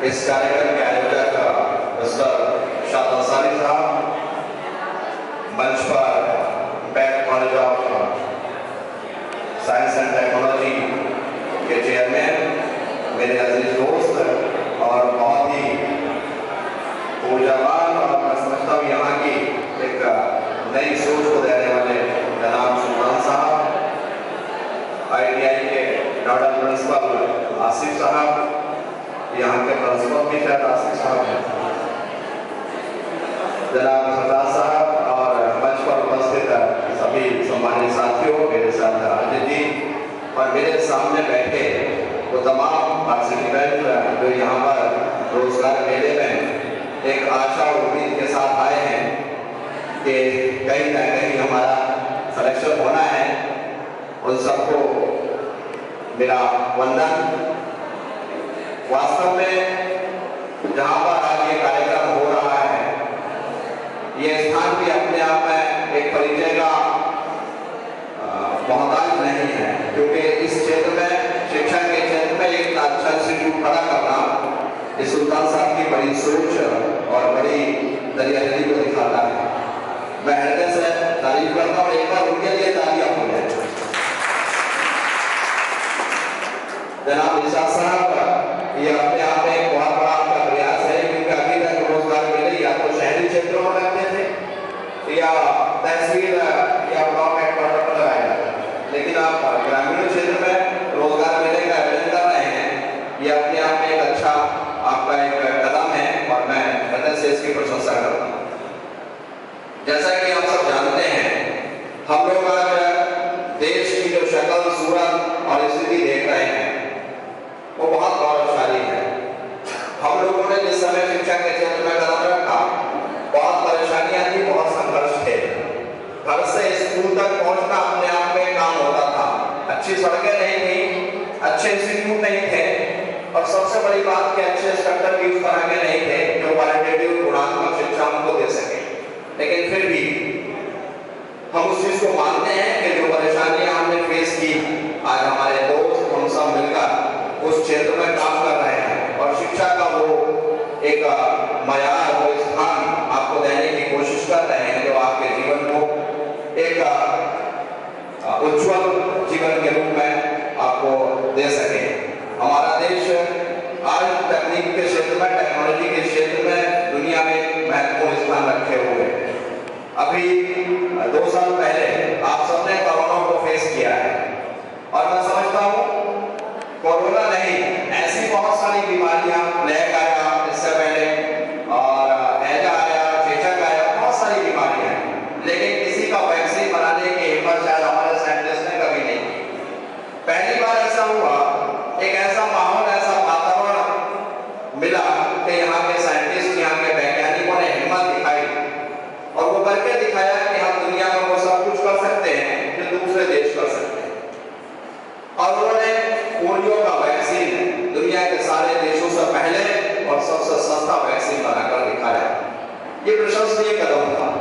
इस कार्यक्रम के आयोजक मिस्टर शाद अंसारी साहब, मंच पर पैक college of science and technology के चेयरमैन, मेरे अजीज दोस्त और बहुत ही ऊर्जावान और मैं समझता हूँ यहाँ की एक नई सोच को देने वाले जनाब सुल्तान साहब, ITI के नोडल प्रिंसिपल आसिफ साहब, यहाँ के प्रिंसिपल भी शायद आसिफ साहब हैं, जनाब सरदार साहब और मंच पर उपस्थित सभी सम्मानित साथियों, मेरे साथ अजय जी और मेरे सामने बैठे वो तमाम पार्टिसिपेंट जो यहाँ पर रोजगार मेले में एक आशा और उम्मीद के साथ आए हैं कि कहीं ना कहीं हमारा सिलेक्शन होना है, उन सबको मेरा वंदन। वास्तव में जहाँ पर आज ये कार्यक्रम हो रहा है, ये स्थान भी अपने आप में एक परिचय का मोहताज नहीं है, क्योंकि इस क्षेत्र में, शिक्षा के क्षेत्र में एक अच्छा इंस्टीट्यूट खड़ा करना इस सुल्तान साहब की बड़ी सोच और बड़ी दरियादिली को दिखाता है। मैं हृदय से तारीफ करता हूँ, एक बार उनके लिए तालियां हो जाए। जनाब निशाद साहब, ये अपने आप में एक बहुत बड़ा आपका प्रयास है, क्योंकि अभी तक रोजगार मेले या तो शहरी क्षेत्रों में लगते थे या तहसील या ब्लॉक हेडक्वार्टर पर लगाए जाते थे, लेकिन आप ग्रामीण क्षेत्र में रोजगार मेले का आयोजन कर रहे हैं। ये अपने आप में एक अच्छा आपका एक कदम है और मैं हृदय से इसकी प्रशंसा करता हूँ। जैसा कि आप सब जानते हैं, हम लोग आज देश की जो शक्ल, सूरत और स्थिति देख रहे हैं वो बहुत गौरवशाली है। हम लोगों ने जिस समय शिक्षा के क्षेत्र में कदम रखा, बहुत परेशानियां थी, बहुत संघर्ष थे। घर से स्कूल तक पहुंचना अपने आप में काम होता था, अच्छी सड़कें नहीं थी, अच्छे इंस्टीट्यूट नहीं थे और सबसे बड़ी बात कि अच्छे इंस्ट्रक्टर भी उस तरह के नहीं थे जो क्वालिटेटिव गुणात्मक शिक्षा हमको दे सके। लेकिन फिर भी हम उस चीज को मानते हैं कि जो परेशानियां हमने फेस की, आज हमारे दोस्त हम सब मिलकर उस क्षेत्र में काम कर रहे हैं और शिक्षा का वो एक मयार, वो स्थान आपको देने की कोशिश कर रहे हैं जो आपके जीवन को एक उज्जवल जीवन के रूप में आपको दे सके। हमारा देश आज तकनीक के क्षेत्र में, टेक्नोलॉजी के क्षेत्र में दुनिया में महत्वपूर्ण स्थान रखे हुए। अभी 2 साल पहले आप सबने कोरोना को फेस किया है और मैं समझता हूँ कोरोना नहीं, ऐसी बहुत सारी बीमारियां, प्लेग आया इससे पहले और हैजा आया, चेचक आया, बहुत सारी बीमारियां, लेकिन किसी का वैक्सीन बनाने की हिम्मत शायद हमारे साइंटिस्ट ने कभी नहीं की। पहली बार ऐसा हुआ, एक ऐसा माहौल, ऐसा वातावरण मिला कि यहाँ के साइंटिस्ट, यहाँ के वैज्ञानिकों ने हिम्मत दिखाई और वो करके दिखाया कि हम दुनिया में वो सब कुछ कर सकते हैं जो दूसरे देश कर सकते हैं। और उन्होंने पोलियो का वैक्सीन दुनिया के सारे देशों से पहले और सबसे सस्ता वैक्सीन बनाकर दिखाया। ये प्रशंसनीय कदम था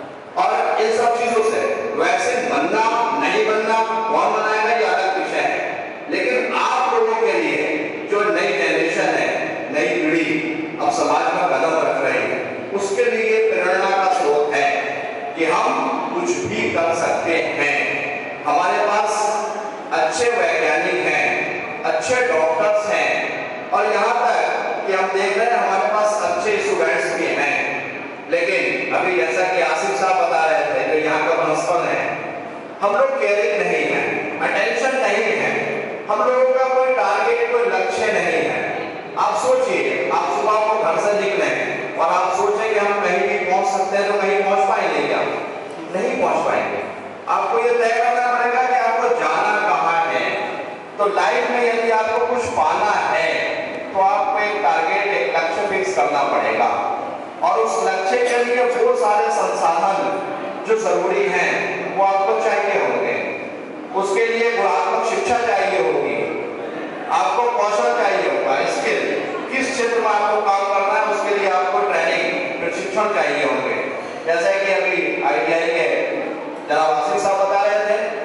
और इन सब चीजों से वैक्सीन बनना नहीं बनना, कौन बनाएगा ये अलग विषय है, लेकिन आप लोगों के लिए जो नई जनरेशन है, नई पीढ़ी अब समाज में कदम रख रही है, उसके लिए प्रेरणा का स्रोत है कि हम कुछ भी कर सकते हैं। हमारे पास अच्छे वैज्ञानिक हैं, अच्छे डॉक्टर्स हैं और यहाँ तक कि हम देख रहे हैं हमारे पास अच्छे स्टूडेंट्स भी हैं। लेकिन अभी जैसा कि आसिफ साहब बता रहे थे जो यहाँ का प्रिंसिपल है, हम लोग केयरिंग नहीं है, अटेंशन नहीं है, हम लोगों का कोई टारगेट, कोई लक्ष्य नहीं है। आप सोचिए, आप सुबह को घर से निकलें और आप सोचें कि हम कहीं भी पहुंच सकते हैं, तो कहीं पहुंच पाएंगे क्या? नहीं पहुंच पाएंगे। आपको ये तय करना पड़ेगा कि आपको जाना कहाँ है। तो लाइफ में यदि आपको कुछ पाना है तो आपको एक टारगेट, एक लक्ष्य फिक्स करना पड़ेगा और उस लक्ष्य के लिए वो सारे संसाधन जो जरूरी हैं वो आपको चाहिए होंगे। उसके लिए गुणात्मक शिक्षा चाहिए होगी, आपको कौशल चाहिए होगा, स्किल, किस क्षेत्र में आपको काम करना है उसके लिए आपको ट्रेनिंग, प्रशिक्षण चाहिए होंगे। जैसे कि अभी ITI के जनाब आसिफ साहब बता रहे थे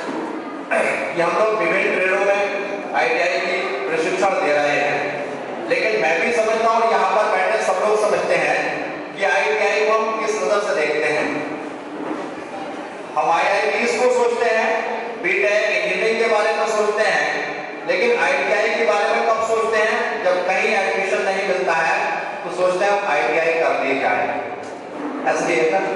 कि हम लोग विभिन्न ट्रेडों में ITI की प्रशिक्षण दे रहे हैं, लेकिन मैं भी समझता हूँ, यहाँ पर बैठे सब लोग समझते हैं कि IIT को हम किस नजर से देखते हैं। हम IIT को सोचते हैं, बीटेक इंजीनियरिंग के बारे में सोचते हैं, लेकिन ITI के बारे में कब सोचते हैं? जब कहीं एडमिशन नहीं मिलता है तो सोचते हैं ITI कर ली जाए, ऐसे ही है ना।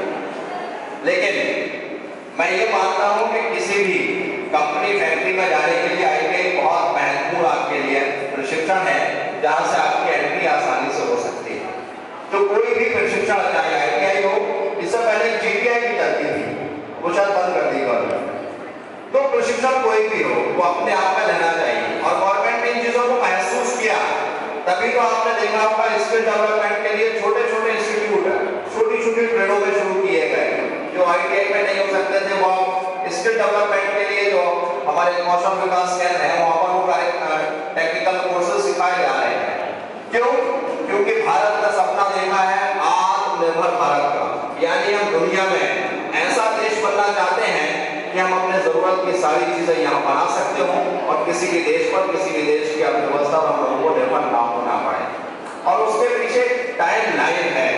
लेकिन मैं ये मानता हूँ कि किसी भी कंपनी फैक्ट्री में जाने के लिए ITI बहुत महत्वपूर्ण आपके लिए प्रशिक्षण है, जहाँ से आपकी एंट्री आसानी से हो सकती है। तो कोई भी प्रशिक्षण चाहे ITI हो, इससे पहले GTI भी चलती थी, वो शायद बंद कर दी गवर्नमेंट। तो प्रशिक्षण कोई भी हो वो अपने आप में लेना चाहिए, और गवर्नमेंट ने इन चीजों को महसूस किया, तभी तो आपने देखा होगा स्किल डेवलपमेंट के लिए छोटे छोटे इंस्टीट्यूट है, छोटी छोटी ट्रेडों में शुरू किए गए, जो ITI में नहीं हो सकते थे, वो स्किल डेवलपमेंट के लिए जो हमारे कौशल विकास केंद्र है वहां पर वो टेक्निकल कोर्सेज सिखाए जा रहे हैं। क्यों? क्योंकि भारत का सपना देखा है आत्मनिर्भर भारत का, यानी हम दुनिया में ऐसा देश बनना चाहते हैं कि हम अपने जरूरत की सारी चीजें यहाँ बना सकते हो, और किसी भी देश पर, किसी भी देश की अर्थव्यवस्था पर हम लोगों को निर्भर ना होना पाए। और उसके पीछे टाइम लाइन है।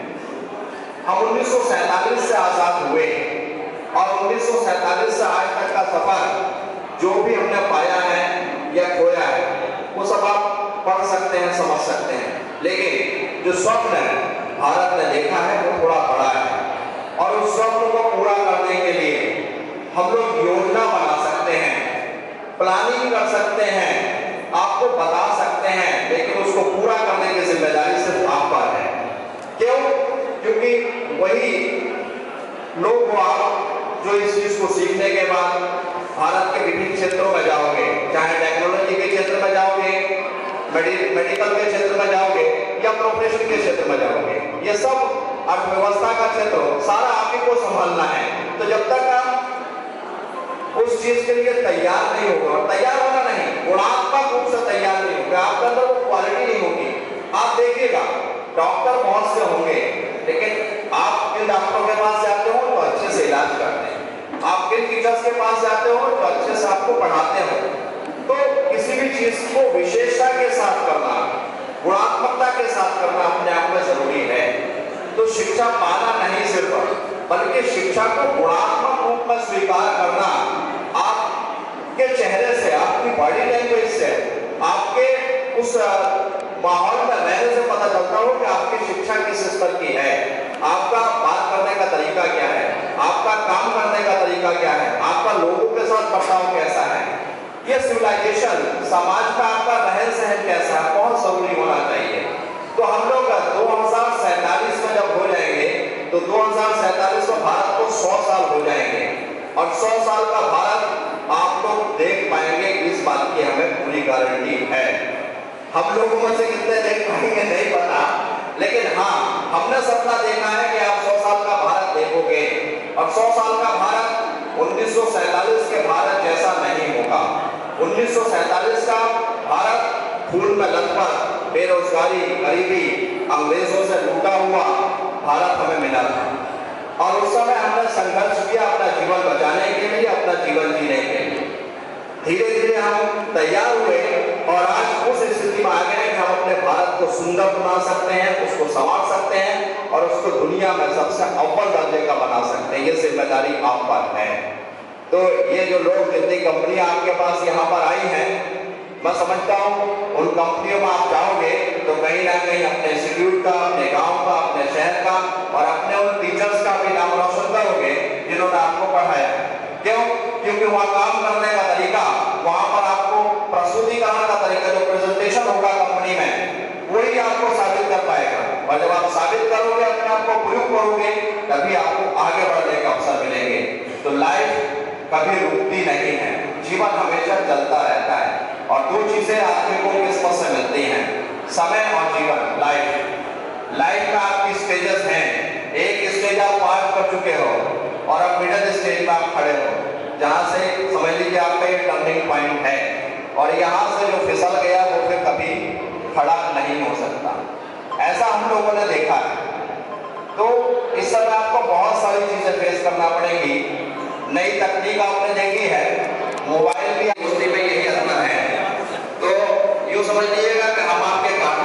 हम 1947 से आजाद हुए, और 1947 से आज तक का सफर जो भी हमने पाया है या खोया है, वो सब आप पढ़ सकते हैं, समझ सकते हैं। लेकिन जो स्वप्न भारत ने देखा है वो थोड़ा बड़ा है, और उस स्वप्न को पूरा करने के लिए हम लोग योजना बना सकते हैं, प्लानिंग कर सकते हैं, आपको बता सकते हैं, लेकिन उसको पूरा करने की जिम्मेदारी सिर्फ आप पर है। क्यों? क्योंकि वही लोग आप जो इस चीज को सीखने के बाद भारत के विभिन्न क्षेत्रों में जाओगे, चाहे टेक्नोलॉजी के क्षेत्र में जाओगे, मेडिकल के क्षेत्र में जाओगे, या प्रोफेशन के क्षेत्र में जाओगे, ये सब अर्थव्यवस्था का क्षेत्र सारा आप ही को संभालना है। तो जब तक आप उस चीज के लिए तैयार नहीं होगा, और तैयार होना नहीं, गुणात्मक रूप से तैयार नहीं होगा, आपके अंदर वो क्वालिटी नहीं होगी। आप देखिएगा डॉक्टर बहुत से होंगे, लेकिन आप किन डॉक्टरों के पास जाते हो तो अच्छे से इलाज करते हैं, आप किन टीचर्स के पास जाते हो तो अच्छे से आपको पढ़ाते हो। तो किसी भी चीज को विशेषता के साथ करना, गुणात्मकता के साथ करना अपने आप में जरूरी है। तो शिक्षा पाना नहीं सिर्फ, बल्कि शिक्षा को गुणात्मक रूप में स्वीकार करना, आपके चेहरे से, आपकी बॉडी लैंग्वेज से, आपके उस माहौल में रहने से पता चलता हो कि आपकी शिक्षा किस स्तर की है, आपका बात करने का तरीका क्या है, आपका काम करने का तरीका क्या है, आपका लोगों के साथ बर्ताव कैसा है, ये सिविलाइजेशन, समाज का आपका रहन सहन कैसा है, बहुत जरूरी होना चाहिए। तो हम लोग 2047 में जब हो जाएंगे, तो 2047 में भारत को 100 साल हो जाएंगे, और 100 साल का भारत आप लोग देख पाएंगे, इस बात की हमें पूरी गारंटी है। हम लोगों में से कितने देख पाएंगे नहीं पता, लेकिन हाँ, हमने सपना देखा है कि आप 100 साल का भारत देखोगे, और 100 साल का भारत 1947 के भारत जैसा नहीं होगा। 1947 का भारत फूल में लथपथ, बेरोजगारी, गरीबी, अंग्रेजों से लूटा हुआ भारत हमें मिला था, और उस समय हमने संघर्ष किया अपना जीवन बचाने के लिए, अपना जीवन जीने के लिए। धीरे धीरे हम तैयार हुए, और आज उस स्थिति में आ गए कि हम अपने भारत को सुंदर बना सकते हैं, उसको संवार सकते हैं, और उसको दुनिया में सबसे अव्वल दर्जे का बना सकते हैं। ये जिम्मेदारी आप पर है। तो ये जो लोग, जितनी कंपनियां आपके पास यहाँ पर आई हैं, मैं समझता हूँ उन कंपनियों में आप जाओगे तो कहीं ना कहीं अपने इंस्टीट्यूट का, अपने गांव का, अपने शहर का, और अपने उन टीचर्स का भी नाम रोशन करोगे जिन्होंने आपको पढ़ाया। क्यों? क्योंकि वहाँ काम करने का तरीका, वहाँ पर आपको प्रस्तुतिकरण का तरीका, जो प्रेजेंटेशन होगा कंपनी में, वही आपको साबित कर पाएगा। और जब आप साबित करोगे, अपने आप को प्रूव करोगे, तभी आपको आगे बढ़ने का अवसर मिलेंगे। तो लाइफ कभी रुकती नहीं है, जीवन हमेशा चलता रहता है, और दो चीजें आदमी को किस्मत से मिलती हैं, समय और जीवन। लाइफ में आपकी स्टेजेस हैं, एक स्टेज आप पार कर चुके हो, और अब मिडिल स्टेज में आप खड़े हो, जहां से समझ लीजिए आपका ये टर्निंग पॉइंट है, और यहाँ से जो फिसल गया वो फिर कभी खड़ा नहीं हो सकता। ऐसा हम लोगों ने देखा है। तो इस समय आपको बहुत सारी चीजें फेस करना पड़ेगी। नई तकनीक आपने देखी है, मोबाइल भी उसी में यही असर है। तो यूँ समझ लीजिएगा कि हम आपके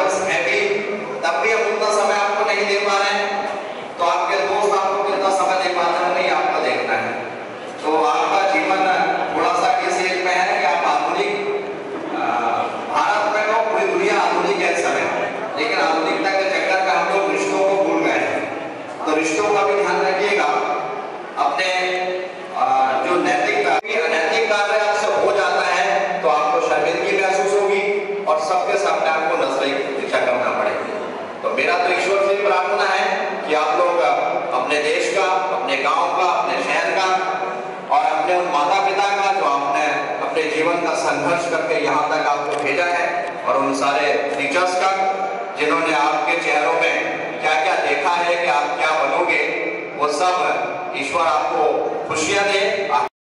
प्रार्थना है कि आप लोग अपने देश का, अपने गांव का, अपने शहर का और अपने उन माता पिता का जो आपने अपने जीवन का संघर्ष करके यहाँ तक आपको भेजा है, और उन सारे टीचर्स का जिन्होंने आपके चेहरों में क्या क्या देखा है कि आप क्या बनोगे, वो सब ईश्वर आपको खुशियां दे।